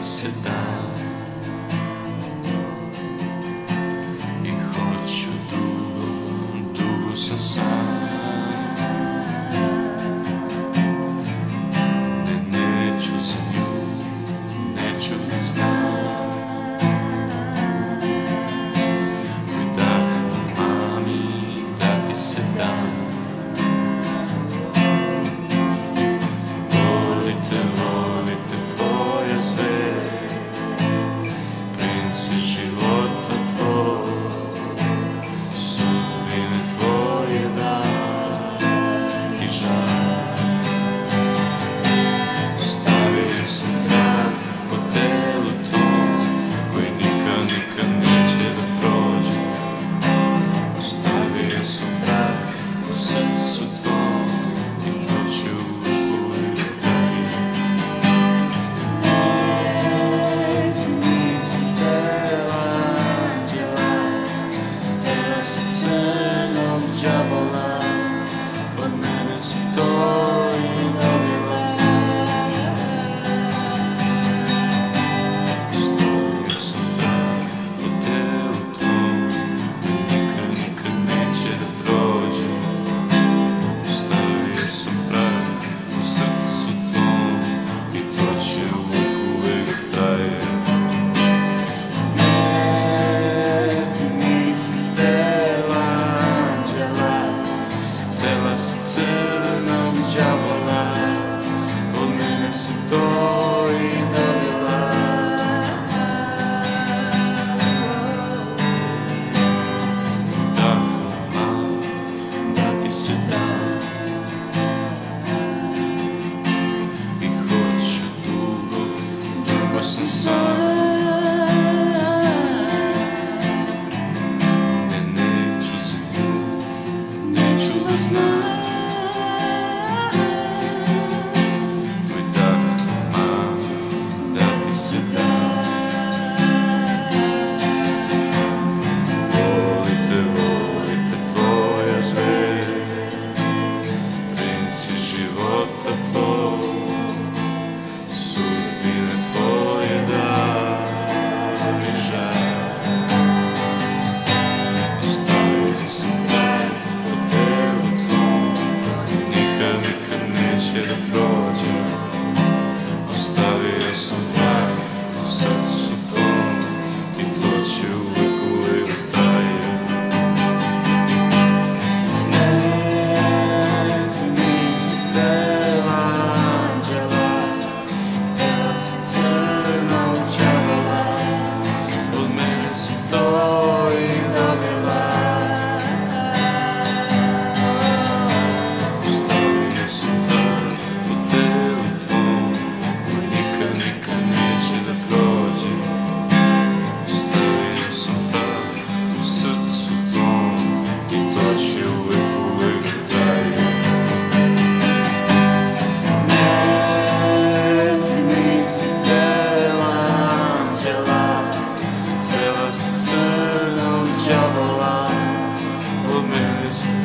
se da i hoću dugo, dugo sam sam. Neću za nju, neću da znam. Tvoj dah, mami, da ti se dam. Volite tvoja zver, princ života tvoj, sudbine tvoje dar i žar. Ostavio sam trag po telu tvom, koji nikad, nikad neće da prođe. Ostavio sam trag po srcu tvom i to će uvijek traje. Crnog đavola, od mene si to i dobila. Ostavio sam trag po telu tvom, koji nikad, nikad neće da prođe. Ostavio sam trag u srcu tvom i to će uvijek traje. Crnog đavola, od mene si to i dobila. Dahom da ti se dam i hoću dugo, dugo sam sam. Neću za nju, neću da znam. Princ života tvoj, sudbine tvoje dar i žar. Ostavio sam trag po telu tvom, nikad, nikad neće da prođe. Ostavio sam trag u srcu tvom i to će uvijek traje. Crnog đavola, od mene si